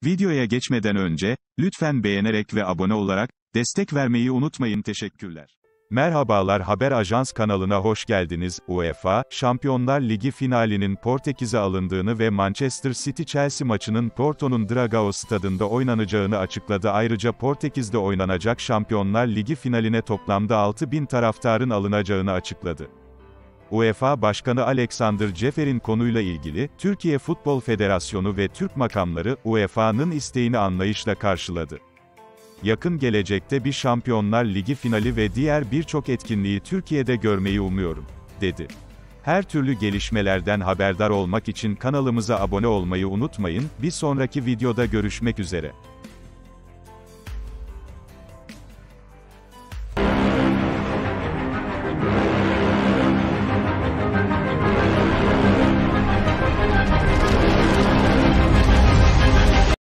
Videoya geçmeden önce, lütfen beğenerek ve abone olarak, destek vermeyi unutmayın. Teşekkürler. Merhabalar, Haber Ajans kanalına hoş geldiniz. UEFA, Şampiyonlar Ligi finalinin Portekiz'e alındığını ve Manchester City-Chelsea maçının Porto'nun Dragao stadında oynanacağını açıkladı. Ayrıca Portekiz'de oynanacak Şampiyonlar Ligi finaline toplamda 6.000 taraftarın alınacağını açıkladı. UEFA Başkanı Alexander Cefer'in konuyla ilgili, Türkiye Futbol Federasyonu ve Türk makamları, UEFA'nın isteğini anlayışla karşıladı. Yakın gelecekte bir Şampiyonlar Ligi finali ve diğer birçok etkinliği Türkiye'de görmeyi umuyorum, dedi. Her türlü gelişmelerden haberdar olmak için kanalımıza abone olmayı unutmayın, bir sonraki videoda görüşmek üzere.